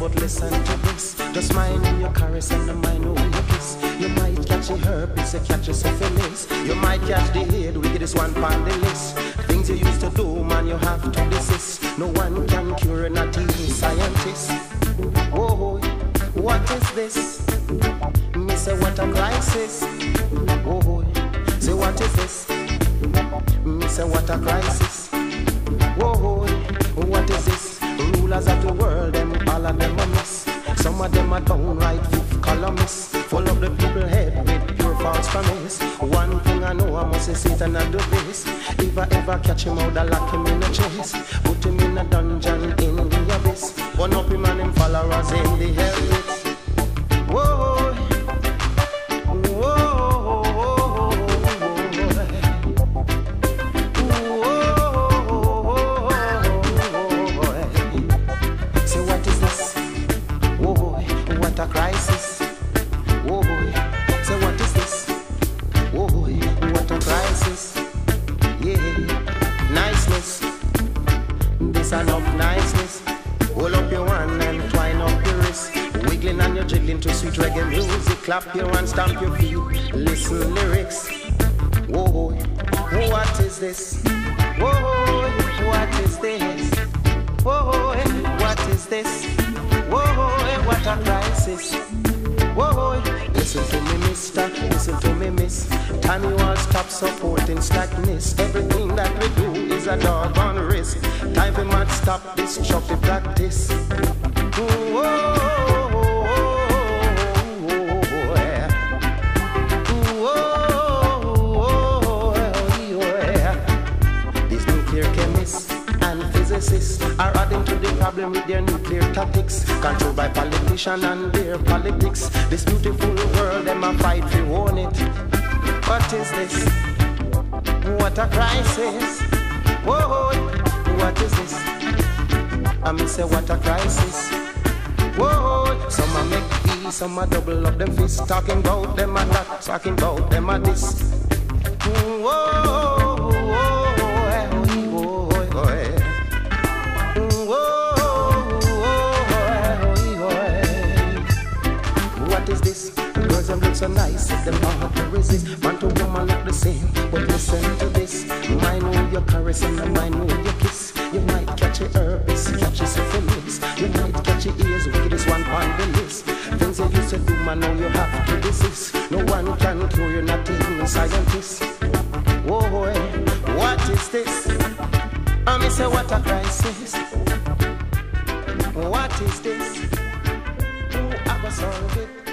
but listen to this. Just mind who you caress and the mind who you kiss. You might catch a herpes, you catch a syphilis. You might catch the head, wickedest one on the list. Things you used to do, man, you have to desist. No one can cure, not even scientists. Oh, what is this? Me say what a crisis. Oh, say what is this? Me say what a crisis. Oh, what is this? Rulers of the world, them all of them a miss. Some of them are downright fifth columnists, full of the people head with pure false promise. One thing I know, I must say Satan and do this. If I ever catch him out, I lock him in a chase. Put him in a dungeon in the abyss. Burn up him and him followers in the hell pits. Whoa, what a crisis. Oh boy, say what is this? Oh boy, what a crisis. Yeah, niceness. This enough niceness. Hold up your hand and twine up your wrist. Wiggling and you're jiggling to sweet reggae music. Clap your hands, stamp your feet. Listen lyrics. Oh boy, what is this? Oh boy, what is this? Oh boy, what is this? Whoa, what a crisis. Whoa, listen to me, mister, listen to me, miss. Time you all stop supporting slackness. Everything that we do is a doggone risk. Time we must stop destructive practice. Whoa, these nuclear chemists and physicists are adding to the problem with their nuclear tactics, controlled by politicians and their politics. This beautiful world, them a fight to own it. What is this? What a crisis. Whoa, what is this? I mean say what a crisis. Whoa, some a make peace, some a double up them fists. Talking about them and that, talking about them and this. Whoa. What is this? Girls them look so nice, them hard to resist. Man to woman look the same, but listen to this. Mind who you caress and the mind who you kiss. You might catch a herpes, catch a syphilis. You might catch a ears, wickedest one on the list. Things you used to do, man, now you have to desist. No one can cure you, not even a scientist. Whoa, what is this? I mean say what a crisis. What is this? Who ever solve it?